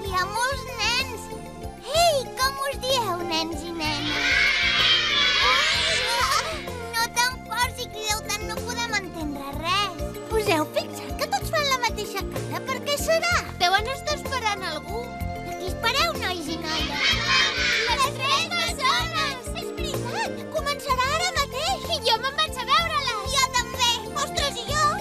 hi ha molts nens. Ei, com us dieu, nens i nenes? No tan fort, si crideu tant no podem entendre res. Us heu fixat que tots fan la mateixa cara? Per què serà? Deuen estar esperant algú. A qui espereu, nois i noies? Les 3 bessones! És veritat, començarà ara mateix. I jo me'n vaig a veure-les. Jo també. Ostres, i jo?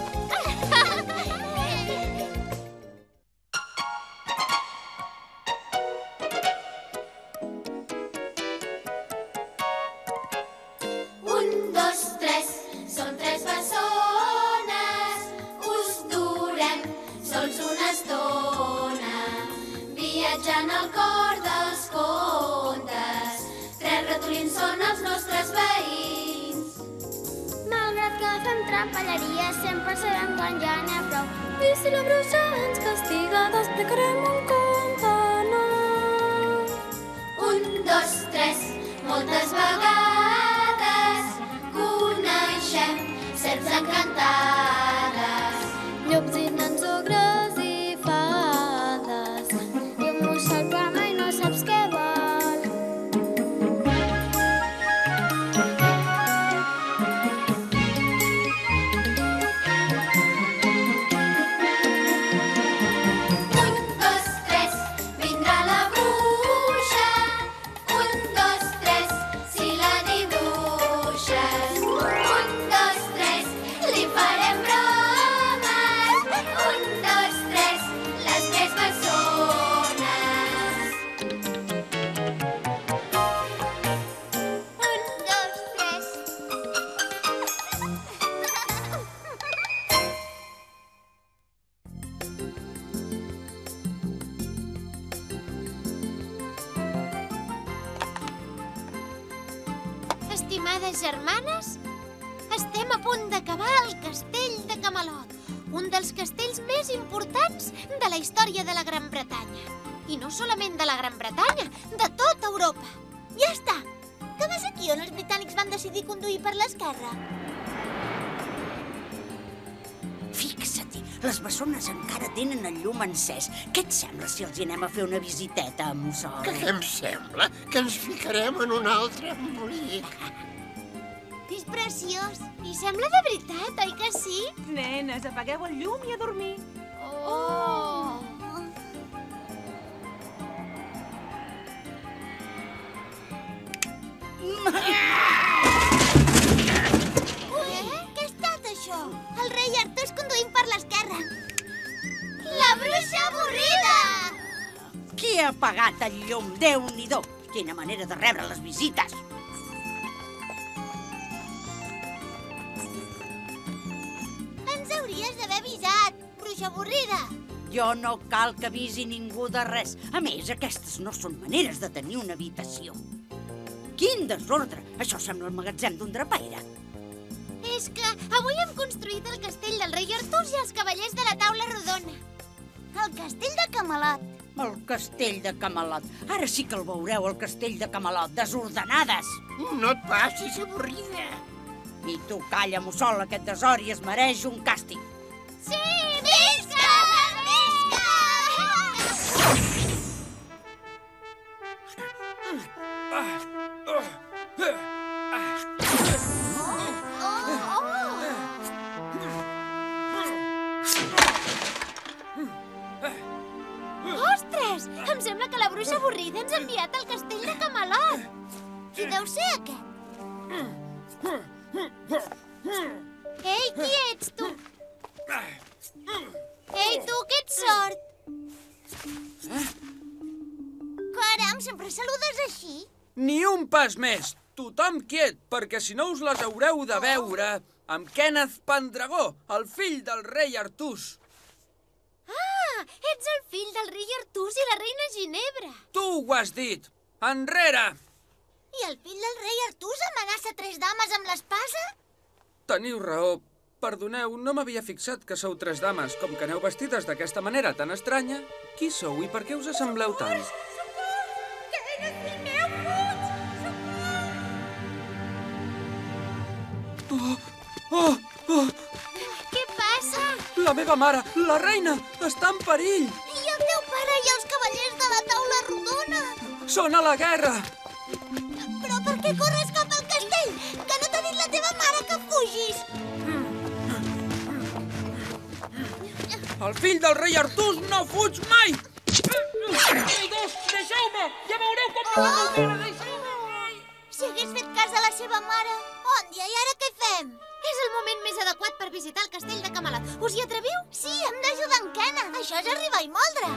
Viatjant al cor dels contes, 3 ratolins són els nostres veïns. Malgrat que fem trapelleria, sempre sabem quan ja n'hi ha prou. I si la bruixa ens castiga, t'explicarem un conte nou. 1, 2, 3, moltes vegades coneixem serps encantades, Llops i nans ogres i fades, i un mossol que mai no saps què vol. Un, dos, tres, vindrà la bruixa. 1, 2, 3, si la dibuixes. 1, 2, 3, li farem bromes. 1, 2, 3, les 3 bessones. 1, 2, 3. Estimades germanes, estem a punt d'acabar el castell de Camelot, un dels castells més importants de la història de la Gran Bretanya. I no solament de la Gran Bretanya, de tota Europa. Ja està! Que vas aquí on els britànics van decidir conduir per l'esquerra? Fixa-t'hi, les bessones encara tenen el llum encès. Què et sembla si els hi anem a fer una visiteta, mussol? Què em sembla? Que ens ficarem en un altre embolic. És preciós. I sembla de veritat, oi que sí? Nenes, apagueu el llum i a dormir. Oh! Què ha estat això? El rei Artús conduint per l'esquerra. La bruixa avorrida! Qui ha apagat el llum? Déu-n'hi-do! Quina manera de rebre les visites! Ens hauries d'haver avisat, bruixa avorrida. Jo no cal que avisi ningú de res. A més, aquestes no són maneres de tenir una habitació. Quin desordre! Això sembla el magatzem d'un drapaire. És que avui hem construït el castell del rei Artús i els cavallers de la taula rodona. El castell de Camelot. El castell de Camelot. Ara sí que el veureu, el castell de Camelot. Desordenades! No et passis, avorrida. I tu calla, mussol, aquest desori es mereix un càstig. Sí! Visca! Visca! Ostres! Em sembla que la bruixa avorrida ens ha enviat al castell de Camelot. Qui deu ser aquest? Ei, qui ets, tu? Ei, tu, que ets sord? Caram, sempre saludes així? Ni un pas més! Tothom quiet, perquè si no us les haureu de veure amb Kenneth Pendragó, el fill del rei Artús. Ah, ets el fill del rei Artús i la reina Ginebra. Tu ho has dit! Enrere! I el fill del rei Artús amenaça 3 dames amb l'espasa? Teniu raó. Perdoneu, no m'havia fixat que sou 3 dames. Com que aneu vestides d'aquesta manera tan estranya, qui sou i per què us assembleu tant? Què passa? La meva mare, la reina, està en perill! I el teu pare i els cavallers de Són a la guerra! Però per què corres cap al castell? Que no t'ha dit la teva mare que fugis? El fill del rei Artús no fuig mai! Traïdors, deixeu-me! Ja veureu com me la mare, deixeu-me! Si hagués fet cas a la seva mare... Òndia, i ara què fem? És el moment més adequat per visitar el castell de Camelot. Us hi atreviu? Sí, hem d'ajudar en Kena. Això és arribar i moldre.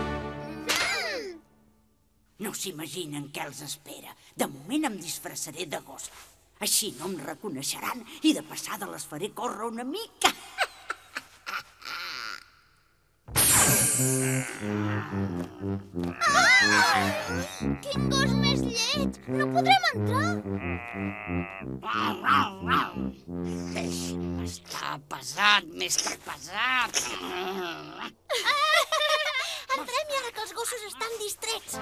No s'imaginen què els espera. De moment em disfressaré de gos. Així no em reconeixeran i de passada les faré córrer una mica. Quin gos més lleig! No podrem entrar! Deixi'm estar pesat, més que pesat. Entrem i ara que els gossos estan distrets.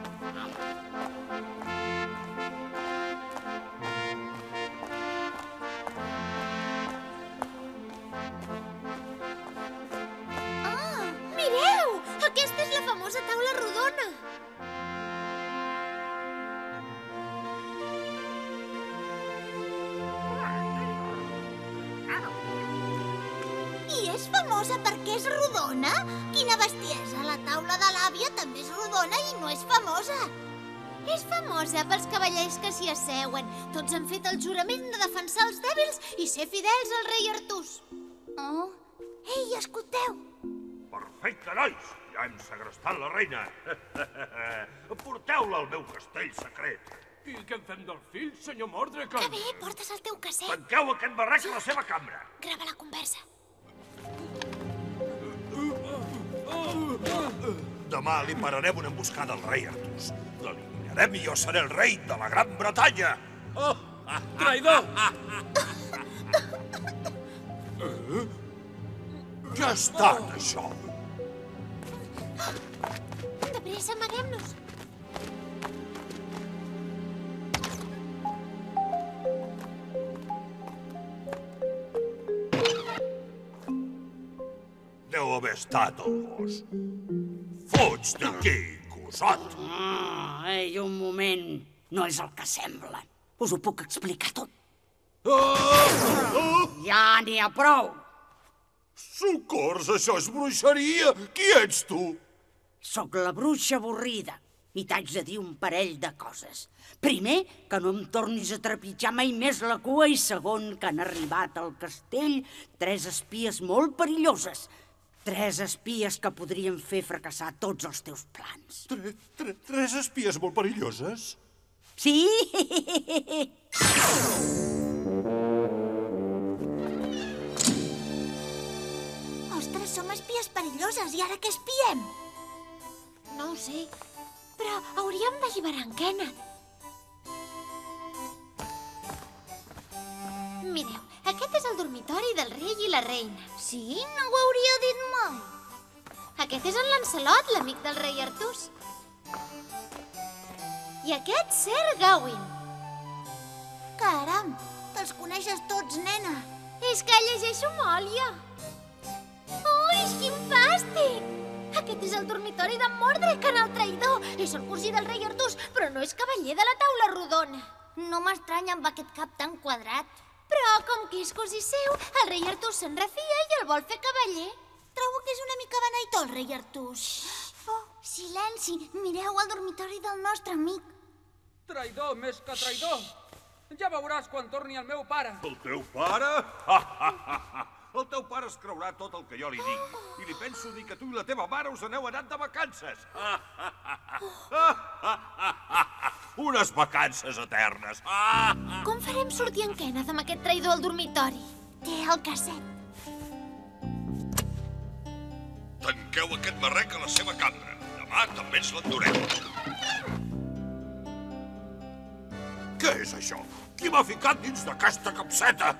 Mireu! Aquesta és la famosa taula rodona. I és famosa perquè és rodona? Quina bestiesa! La taula de l'àvia també és rodona i no és famosa. És famosa pels cavallers que s'hi asseuen. Tots han fet el jurament de defensar els dèbils i ser fidels al rei Artús. Oh! Ei, escolteu! Perfecte, nois! Ja hem segrestat la reina. Porteu-la al meu castell secret. I què en fem del fill, senyor Mordred? Que bé, portes el teu casset. Tanqueu aquest barrac a la seva cambra. Grava la conversa. Demà li pararem una emboscada al rei Artús. L'eliminarem i jo seré el rei de la Gran Bretanya. Traïdor! Què ha estat, això? De pressa, amaguem-nos. Deu haver estat el gos. Fuig d'aquí, gosot! Ei, un moment. No és el que sembla. Us ho puc explicar tot. Ja n'hi ha prou. Socors, això és bruixeria! Qui ets tu? Sóc la bruixa avorrida i t'haig de dir un parell de coses. Primer, que no em tornis a trepitjar mai més la cua i segon, que han arribat al castell 3 espies molt perilloses. 3 espies que podrien fer fracassar tots els teus plans. 3 espies molt perilloses? Sí? Ostres, som espies perilloses i ara què espiem? No ho sé, però hauríem d'alliberar en Kenneth. Mireu, aquest és el dormitori del rei i la reina. Sí? No ho hauria dit mai. Aquest és en Lancelot, l'amic del rei Artús. I aquest, Sir Gawain. Caram, te'ls coneixes tots, nena. És que llegeixo molt, jo. Ui, quin fàstic! Aquest és el dormitori d'en Mordred, el traïdor. És el cosí del rei Artús, però no és cavaller de la taula rodona. No m'estranya amb aquest cap tan quadrat. Però, com que és cosí seu, el rei Artús se'n refia i el vol fer cavaller. Trobo que és una mica beneitó, el rei Artús. Oh, silenci! Mireu el dormitori del nostre amic. Traïdor més que traïdor. Ja veuràs quan torni el meu pare. El teu pare? El teu pare es creurà tot el que jo li dic. I li penso dir que tu i la teva mare us aneu anant de vacances. Unes vacances eternes. Com farem sortir en Kenneth amb aquest traïdor al dormitori? Té el casset. Tanqueu aquest barrec a la seva cambra. Demà també ens l'endurem. Què és això? Qui m'ha ficat dins d'aquesta capseta?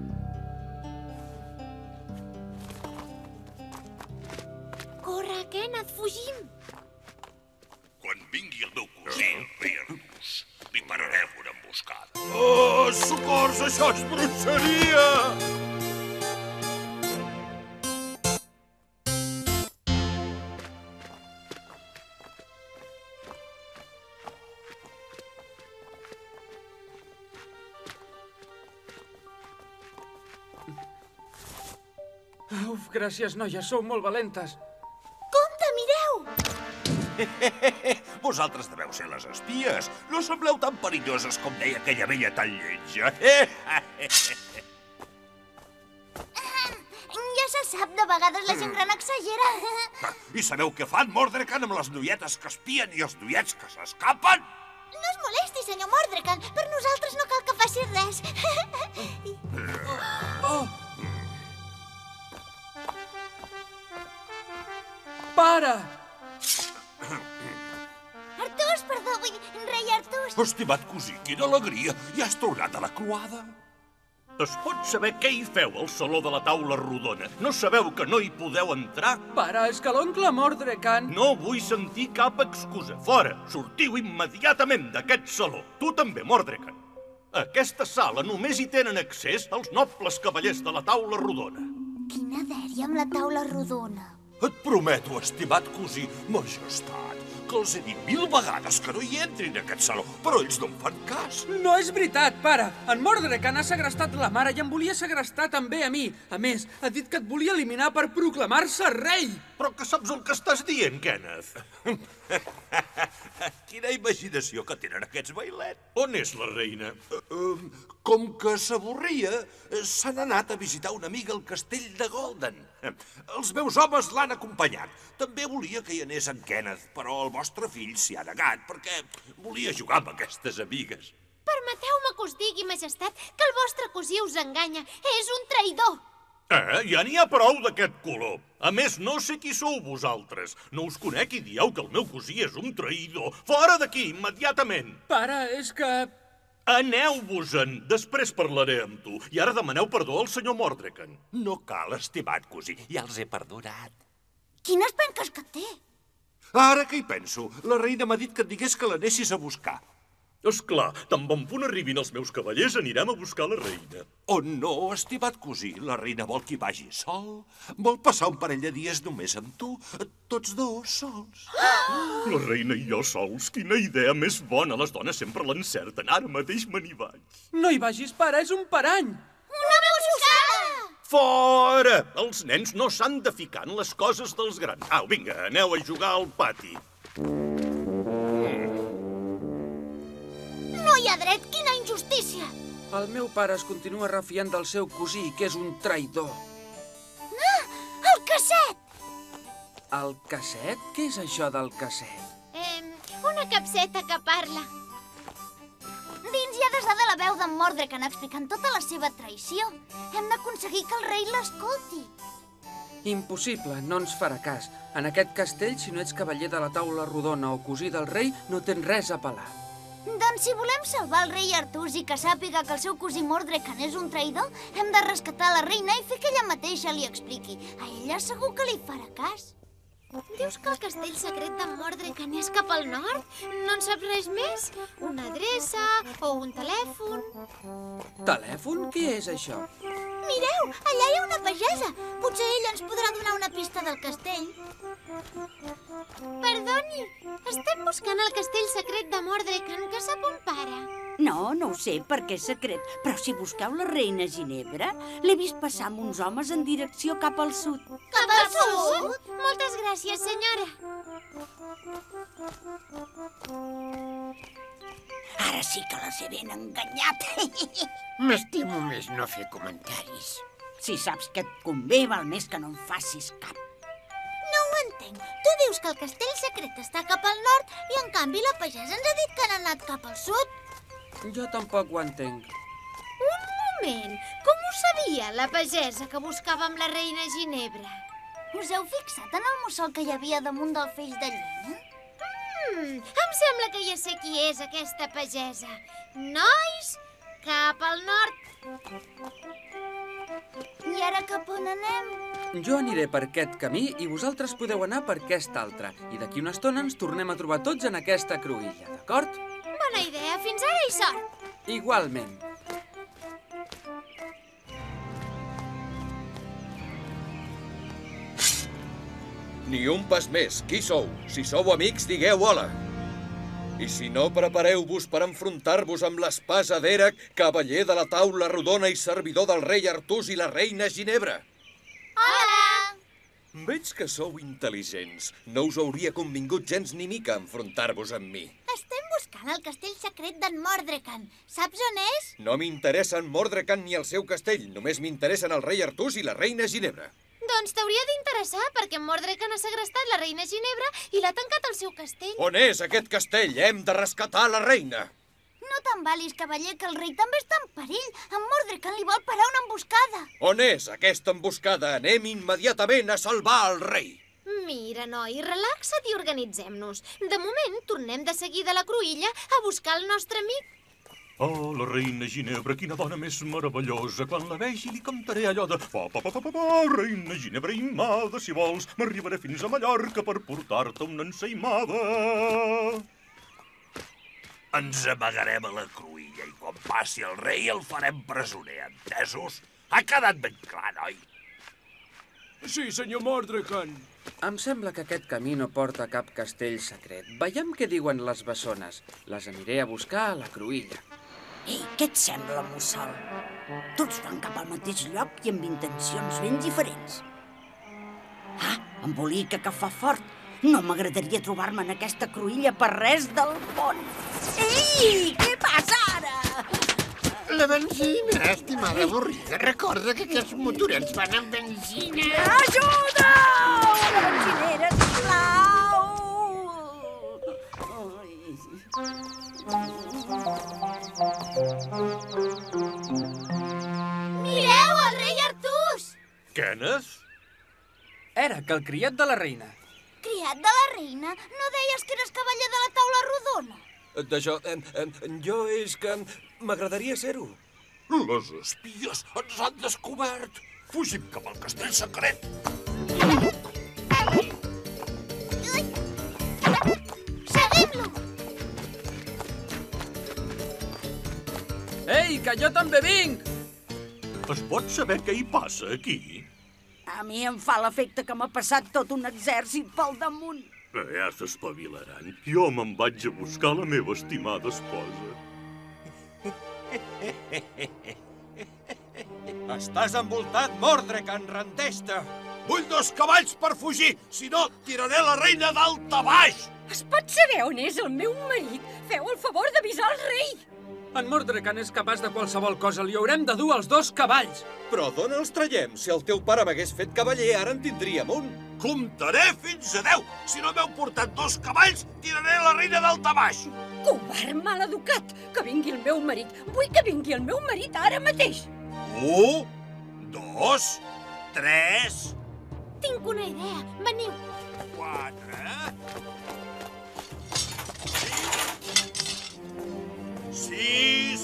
Corre, Kenneth, fugim! Quan vingui el meu cosí, el rei Artús, li pararem una emboscada. Oh, socors, això és bruixeria! Uf, gràcies, noies, sou molt valentes. Compte, mireu! Vosaltres deveu ser les espies. No sembleu tan perilloses com deia aquella vella tan lletja. Ja se sap, de vegades la gent gran exagera. I sabeu què fan, Mordrecan, amb les noietes que espien i els noiets que s'escapen? No es molesti, senyor Mordrecan. Per nosaltres no cal que faci res. Pare! Artús, perdó, vull dir, rei Artús. Estimat cosí, quina alegria! Ja has tornat a la croada? Es pot saber què hi feu al saló de la taula rodona? No sabeu que no hi podeu entrar? Pare, és que l'oncle Mordrecan... No vull sentir cap excusa. Fora! Sortiu immediatament d'aquest saló. Tu també, Mordrecan. A aquesta sala només hi tenen accés els nobles cavallers de la taula rodona. Quina dèria amb la taula rodona. Et prometo, estimat cosí, majestat, que els he dit 1000 vegades que no hi entrin a aquest saló, però ells no em fan cas. No és veritat, pare. En Mordrecan ha segrestat la mare i em volia segrestar també a mi. A més, ha dit que et volia eliminar per proclamar-se rei. Però que saps el que estàs dient, Kenneth? Quina imaginació que tenen aquests bailets. On és la reina? Com que s'avorria, s'han anat a visitar una amiga al castell de Golden. Els meus homes l'han acompanyat. També volia que hi anés en Kenneth, però el vostre fill s'hi ha negat perquè volia jugar amb aquestes amigues. Permeteu-me que us digui, majestat, que el vostre cosí us enganya. És un traïdor. Ja n'hi ha prou d'aquest color. A més, no sé qui sou vosaltres. No us conec i dieu que el meu cosí és un traïdor. Fora d'aquí, immediatament. Pare, és que... Aneu-vos-en. Després parlaré amb tu. I ara demaneu perdó al senyor Mordrecan. No cal, estimat cosí. Ja els he perdonat. Quines penques que té? Ara que hi penso, la reina m'ha dit que et digués que l'anessis a buscar. Esclar, tan bon punt arribin els meus cavallers, anirem a buscar la reina. Oh, no, estimat cosí, la reina vol que hi vagi sol. Vol passar un parell de dies només amb tu, tots dos sols. La reina i jo sols, quina idea més bona. Les dones sempre l'encerten, ara mateix me n'hi vaig. No hi vagis, pare, és un parany. Una buscada! Fora! Els nens no s'han de ficar en les coses dels grans. Au, vinga, aneu a jugar al pati. No hi ha dret, quina injustícia! El meu pare es continua refiant del seu cosí, que és un traïdor. Ah, el casset! El casset? Què és això del casset? Una capseta que parla. Dins hi ha desada la veu d'en Mordrecan explicant tota la seva traïció. Hem d'aconseguir que el rei l'escolti. Impossible, no ens farà cas. En aquest castell, si no ets cavaller de la taula rodona o cosí del rei, no tens res a pelar. Doncs si volem salvar el rei Artús i que sàpiga que el seu cosí Mordrecan és un traïdor, hem de rescatar la reina i fer que ella mateixa li expliqui. A ella segur que li farà cas. Dius que el castell secret d'en Mordrecan és cap al nord? No en saps res més? Una adreça o un telèfon? Telèfon? Què és això? Mireu, allà hi ha una pagesa. Potser ella ens podrà donar una pista del castell. Perdoni, estem buscant el castell secret de Mordrecan, que sap on para. No, no ho sé perquè és secret, però si busqueu la reina Ginebra, l'he vist passar amb uns homes en direcció cap al sud. Cap al sud? Moltes gràcies, senyora. Ara sí que les he ben enganyat. M'estimo més no fer comentaris. Si saps que et convé, val més que no en facis cap. No ho entenc. Tu dius que el castell secret està cap al nord i, en canvi, la pagesa ens ha dit que han anat cap al sud. Jo tampoc ho entenc. Un moment. Com ho sabia, la pagesa que buscàvem la reina Ginebra? Us heu fixat en el mussol que hi havia damunt del feix de llenya? Em sembla que ja sé qui és aquesta pagesa. Nois, cap al nord. I ara cap on anem? Jo aniré per aquest camí i vosaltres podeu anar per aquest altre. I d'aquí una estona ens tornem a trobar tots en aquesta cruïlla, d'acord? Bona idea. Fins ara i sort. Igualment. Ni un pas més. Qui sou? Si sou amics, digueu hola. I si no, prepareu-vos per enfrontar-vos amb l'espasa d'Èrac, cavaller de la taula rodona i servidor del rei Artús i la reina Ginebra. Hola! Veig que sou intel·ligents. No us hauria convingut gens ni mica enfrontar-vos amb mi. Estem buscant el castell secret d'en Mordrecan. Saps on és? No m'interessen Mordrecan ni el seu castell. Només m'interessen el rei Artús i la reina Ginebra. Doncs t'hauria d'interessar, perquè Mordrecan ha segrestat la reina Ginebra i l'ha tancat al seu castell. On és aquest castell? Hem de rescatar la reina. No t'embalis, cavaller, que el rei també està en perill. En Mordrecan li vol parar una emboscada. On és aquesta emboscada? Anem immediatament a salvar el rei. Mira, noi, relaxa't i organitzem-nos. De moment, tornem de seguida a la cruïlla a buscar el nostre amic. Oh, la reina Ginebra, quina dona més meravellosa. Quan la vegi li cantaré allò de... reina Ginebra imada, si vols, m'arribaré fins a Mallorca per portar-te una ensaïmada. Ens amagarem a la cruïlla i quan passi el rei el farem presoner, entesos? Ha quedat ben clar, noi? Sí, senyor Mordrecan. Em sembla que aquest camí no porta a cap castell secret. Veiem què diuen les bessones. Les aniré a buscar a la cruïlla. Ei, què et sembla, mussol? Tots van cap al mateix lloc i amb intencions ben diferents. Ah, embolica que fa fort. No m'agradaria trobar-me en aquesta cruïlla per res del món. Ei, què passa ara? La benzina, estimada avorrida. Recorda que aquests motorets van amb benzina. Ajuda! Una benzinera, sisplau! Mireu, el rei Artús! Kenneth? Era que el criat de la reina. Criat de la reina? No deies que eres cavaller de la taula rodona? D'això, jo és que m'agradaria ser-ho. Les espies ens han descobert. Fugim cap al castell secret. Seguim-lo! Ei, que jo també vinc! Es pot saber què hi passa aquí? A mi em fa l'efecte que m'ha passat tot un exèrcit pel damunt. Ja s'espavilaran. Jo me'n vaig a buscar la meva estimada esposa. Estàs envoltat, Mordrecan, rendeix-te! Vull 2 cavalls per fugir, si no, tiraré la reina dalt a baix! Es pot saber on és el meu marit? Feu el favor d'avisar el rei! En Mordrecan és capaç de qualsevol cosa. Li haurem de dur els 2 cavalls. Però d'on els traiem? Si el teu pare m'hagués fet cavaller, ara en tindríem un. Comptaré fins a 10. Si no m'heu portat 2 cavalls, tiraré la reina dalt a baix. Covard maleducat! Que vingui el meu marit! Vull que vingui el meu marit ara mateix! 1, 2, 3... Tinc una idea. Veniu. 4... 6...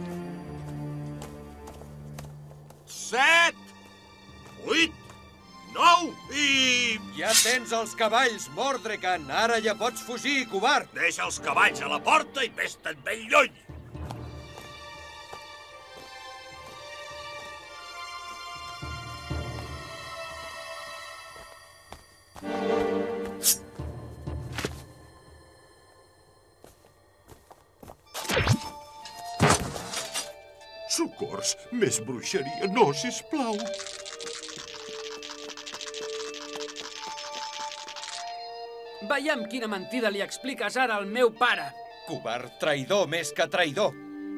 7... 8... 9 i... Ja tens els cavalls, Mordrecan. Ara ja pots fugir, covard. Deixa els cavalls a la porta i ves-te'n ben lluny. Socors, més bruixeria, no, sisplau. Veiem quina mentida li expliques ara al meu pare. Covard, traïdor més que traïdor.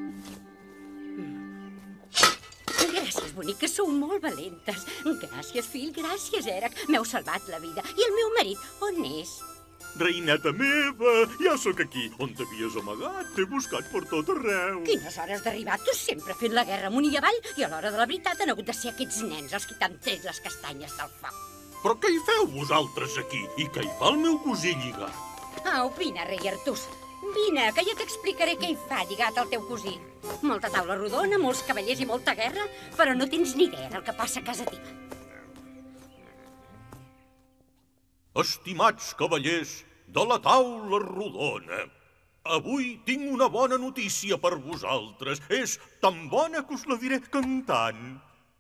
Gràcies, boniques, sou molt valentes. Gràcies, fill, gràcies, Èrac. M'heu salvat la vida. I el meu marit, on és? Reineta meva, ja sóc aquí. On t'havies amagat? T'he buscat per tot arreu. Quines hores d'arribar? Tu sempre fent la guerra amunt i avall i a l'hora de la veritat han hagut de ser aquests nens els que t'han tret les castanyes del foc. Però què hi feu vosaltres aquí? I què hi fa el meu cosí lligat? Au, vine, rei Artús. Vine, que ja t'explicaré què hi fa lligat el teu cosí. Molta taula rodona, molts cavallers i molta guerra, però no tens ni idea del que passa a casa teva. Estimats cavallers de la taula rodona, avui tinc una bona notícia per vosaltres. És tan bona que us la diré cantant.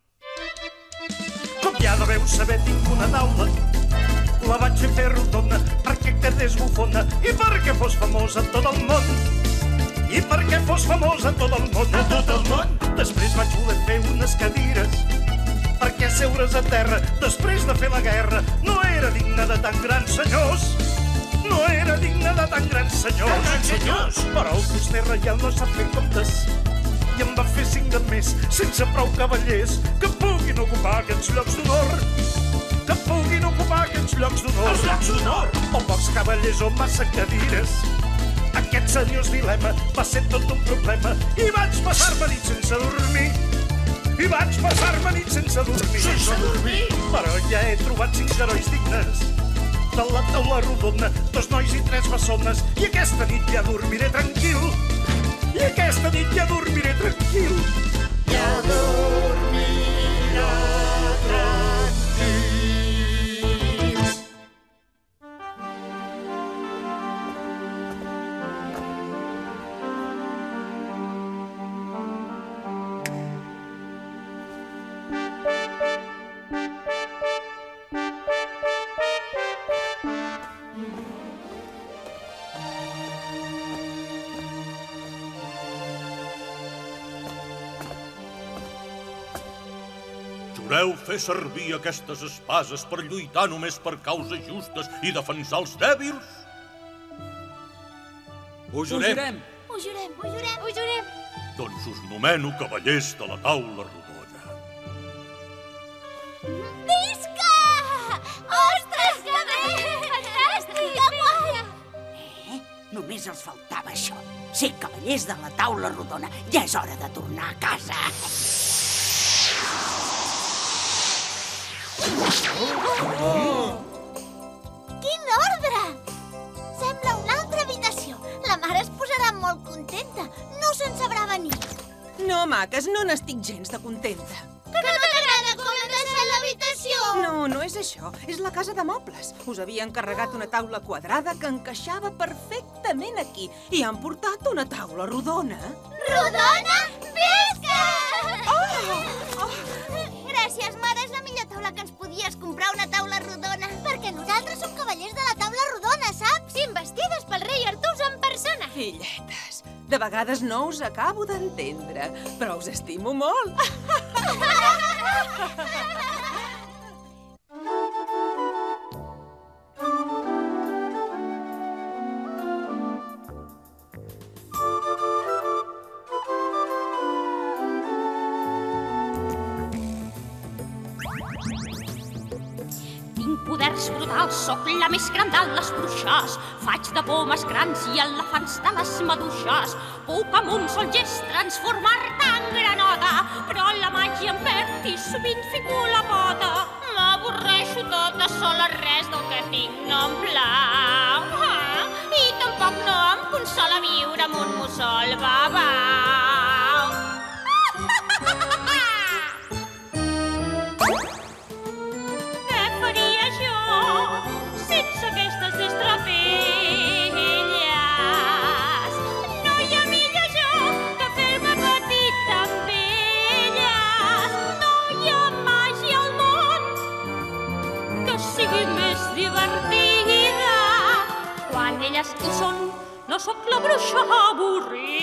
Com ja deveu saber, tinc una taula. La vaig fer rodona perquè quedés bufona i perquè fos famosa a tot el món. I perquè fos famosa a tot el món. A tot el món. Després vaig voler fer unes cadires perquè seure criatures a terra després de fer la guerra. No era digne de tan grans senyors. No era digne de tan grans senyors. Però el fuster reial no sap fer comptes i en va fer 5 de més, sense prou cavallers que puguin ocupar aquests llocs d'honor. Els llocs d'honor. O pocs cavallers o massa cadires. Aquest seriós dilema va ser tot un problema i vaig passar-me nit sense dormir. Sense dormir? Però ja he trobat 5 herois dignes de la taula rodona, 2 nois i 3 bessones, i aquesta nit ja dormiré tranquil. Jureu fer servir aquestes espases per lluitar només per causes justes i defensar els dèbils? Ho jurem. Doncs us nomeno cavallers de la taula rodona. Visca! Ostres, que bé! Fantàstic! Que guai! Només els faltava això. Ser cavallers de la taula rodona. Ja és hora de tornar a casa. Quin ordre! Sembla una altra habitació. La mare es posarà molt contenta. No se'n sabrà venir. No, maques, no n'estic gens de contenta. Que no t'agrada com hem deixat l'habitació? No, no és això. És la casa de mobles. Us havia encarregat una taula quadrada que encaixava perfectament aquí. I han portat una taula rodona. Rodona? Visca! Oh! Gràcies, mare. És la millor taula que ens podies comprar, una taula rodona. Perquè nosaltres som cavallers de la taula rodona, saps? Investides pel rei Artús en persona. Filletes, de vegades no us acabo d'entendre, però us estimo molt. Poders brutals, sóc la més gran de les bruixes. Faig de pomes grans i elefants de les maduixes. Puc amb un sol gest transformar-te en granota, però la màgia em perd i sovint fico la pota. M'avorreixo tota sola, res del que tinc no em plau. I tampoc no em consola viure amb un mussol babau. Sense aquestes estrapelles. No hi ha millor joc que fer-me petita amb elles. No hi ha màgia al món que sigui més divertida. Quan elles hi són, no sóc la bruixa avorrida.